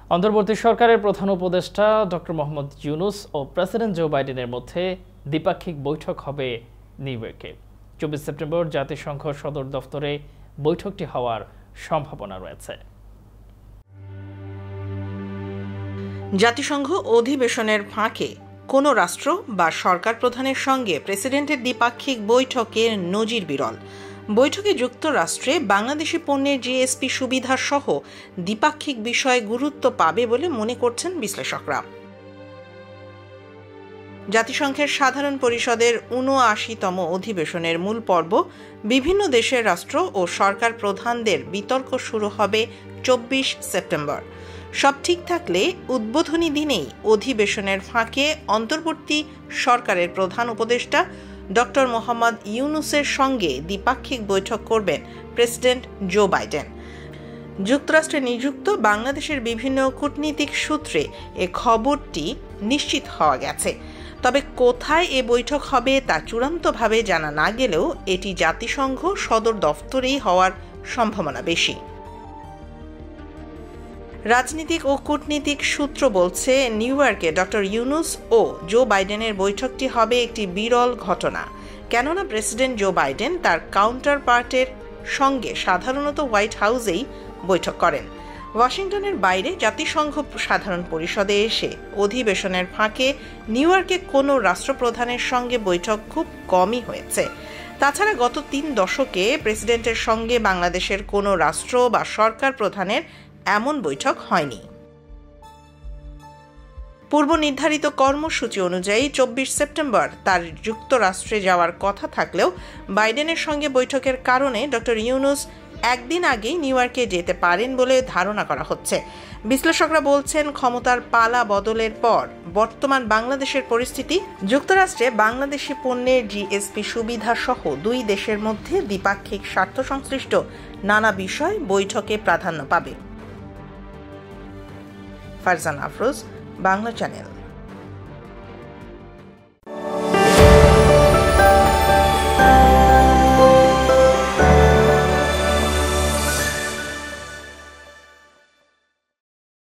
অন্তর্বর্তী সরকারের প্রধান উপদেষ্টা ডক্টর মোহাম্মদ ইউনূস ও প্রেসিডেন্ট জো বাইডেনের মধ্যে দ্বিপাক্ষিক বৈঠক হবে নিউ ইয়র্কে। 24 সেপ্টেম্বর জাতিসংঘ সদর দফতরে বৈঠকটি হওয়ার সম্ভাবনা রয়েছে। জাতিসংঘ অধিবেশনের ফাঁকে কোনো রাষ্ট্র বা সরকার প্রধানের সঙ্গে প্রেসিডেন্টের দ্বিপাক্ষিক বৈঠকের নজির বিরল। বৈঠকে যুক্তরাষ্ট্রে বাংলাদেশি পণ্যের জিএসপি সুবিধা সহ দ্বিপাক্ষিক বিষয়ে গুরুত্ব পাবে বলে মনে করছেন বিশ্লেষকরা। জাতিসংঘের সাধারণ পরিষদের ৭৯তম অধিবেশনের মূল পর্ব বিভিন্ন দেশের রাষ্ট্র ও সরকার প্রধানদের বিতর্ক শুরু হবে ২৪ সেপ্টেম্বর। সব ঠিক থাকলে উদ্বোধনী দিনেই অধিবেশনের ফাঁকে অন্তর্বর্তী সরকারের প্রধান উপদেষ্টা ডক্টর মোহাম্মদ ইউনূসের সঙ্গে দ্বিপাক্ষিক বৈঠক করবেন প্রেসিডেন্ট জো বাইডেন। যুক্তরাষ্ট্রে নিযুক্ত বাংলাদেশের বিভিন্ন কূটনীতিক সূত্রে এ খবরটি নিশ্চিত হওয়া গেছে। তবে কোথায় এ বৈঠক হবে তা চূড়ান্তভাবে জানা না গেলেও এটি জাতিসংঘ সদর দফতরেই হওয়ার সম্ভাবনা বেশি। রাজনীতিক ও কূটনীতিক সূত্র বলছে, নিউ ইয়র্কে ডক্টর ইউনূস ও জো বাইডেনের বৈঠকটি হবে একটি বিরল ঘটনা। কেননা প্রেসিডেন্ট জো বাইডেন তার কাউন্টার পার্টের সঙ্গে সাধারণত হোয়াইট হাউসেই বৈঠক করেন। ওয়াশিংটনের বাইরে জাতিসংঘ সাধারণ পরিষদে এসে অধিবেশনের ফাঁকে নিউ ইয়র্কে কোনো রাষ্ট্রপ্রধানের সঙ্গে বৈঠক খুব কমই হয়েছে। তাছাড়া গত ৩ দশকে প্রেসিডেন্টের সঙ্গে বাংলাদেশের কোনো রাষ্ট্র বা সরকার প্রধানের এমন বৈঠক হয়নি। পূর্ব নির্ধারিত কর্মসূচি অনুযায়ী ২৪ সেপ্টেম্বর তার যুক্তরাষ্ট্রে যাওয়ার কথা থাকলেও বাইডেনের সঙ্গে বৈঠকের কারণে ডক্টর ইউনূস একদিন আগেই নিউ ইয়র্কে যেতে পারেন বলে ধারণা করা হচ্ছে। বিশ্লেষকরা বলছেন, ক্ষমতার পালা বদলের পর বর্তমান বাংলাদেশের পরিস্থিতি যুক্তরাষ্ট্রে বাংলাদেশি পণ্যের জিএসপি সুবিধা সহ দুই দেশের মধ্যে দ্বিপাক্ষিক স্বার্থ সংশ্লিষ্ট নানা বিষয় বৈঠকে প্রাধান্য পাবে। ফারজানা আফরোজ, বাংলা চ্যানেল।